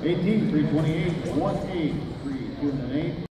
18, 328, 1-8, 3, 2 and an 8.